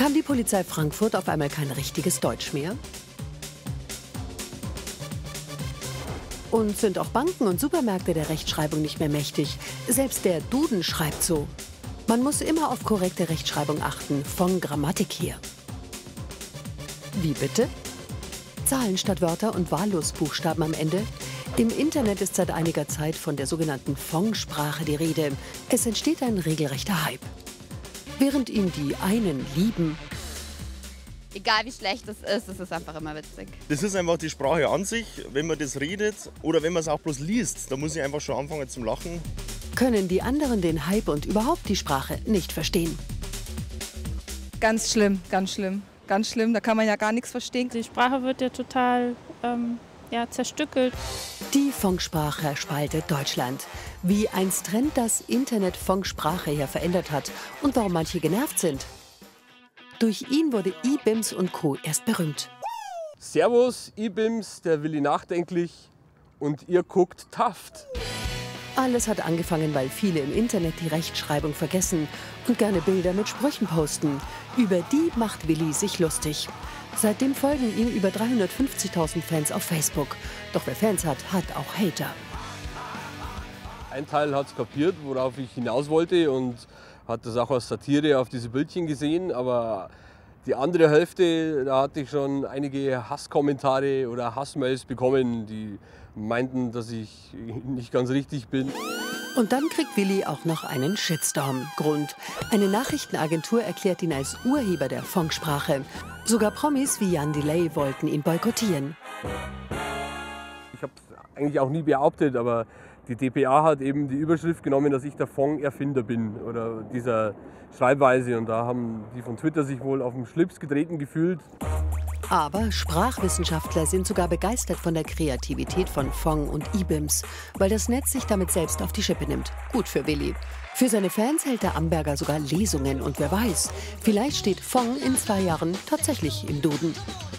Kann die Polizei Frankfurt auf einmal kein richtiges Deutsch mehr? Und sind auch Banken und Supermärkte der Rechtschreibung nicht mehr mächtig? Selbst der Duden schreibt so. Man muss immer auf korrekte Rechtschreibung achten, von Grammatik her. Wie bitte? Zahlen statt Wörter und wahllos Buchstaben am Ende? Im Internet ist seit einiger Zeit von der sogenannten Fong-Sprache die Rede. Es entsteht ein regelrechter Hype. Während ihn die einen lieben, egal wie schlecht es ist einfach immer witzig. Das ist einfach die Sprache an sich, wenn man das redet oder wenn man es auch bloß liest, da muss ich einfach schon anfangen zum Lachen. Können die anderen den Hype und überhaupt die Sprache nicht verstehen. Ganz schlimm, ganz schlimm. Ganz schlimm, da kann man ja gar nichts verstehen. Die Sprache wird ja total zerstückelt. Die Fong-Sprache spaltet Deutschland. Wie einst Trend das Internet Fong-Sprache her verändert hat und warum manche genervt sind. Durch ihn wurde IBIMS und Co. erst berühmt. Servus, IBIMS, der Willi nachdenklich und ihr guckt Taft. Alles hat angefangen, weil viele im Internet die Rechtschreibung vergessen und gerne Bilder mit Sprüchen posten. Über die macht Willi sich lustig. Seitdem folgen ihm über 350.000 Fans auf Facebook. Doch wer Fans hat, hat auch Hater. Ein Teil hat es kapiert, worauf ich hinaus wollte und hat das auch als Satire auf diese Bildchen gesehen. Aber die andere Hälfte, da hatte ich schon einige Hasskommentare oder Hassmails bekommen, die meinten, dass ich nicht ganz richtig bin. Und dann kriegt Willi auch noch einen Shitstorm. Grund: eine Nachrichtenagentur erklärt ihn als Urheber der Fong-Sprache. Sogar Promis wie Jan Delay wollten ihn boykottieren. Ich habe es eigentlich auch nie behauptet, aber die dpa hat eben die Überschrift genommen, dass ich der Fong-Erfinder bin oder dieser Schreibweise. Und da haben die von Twitter sich wohl auf den Schlips getreten gefühlt. Aber Sprachwissenschaftler sind sogar begeistert von der Kreativität von Fong und IBIMS, weil das Netz sich damit selbst auf die Schippe nimmt. Gut für Willi. Für seine Fans hält der Amberger sogar Lesungen und wer weiß, vielleicht steht Fong in 2 Jahren tatsächlich im Duden.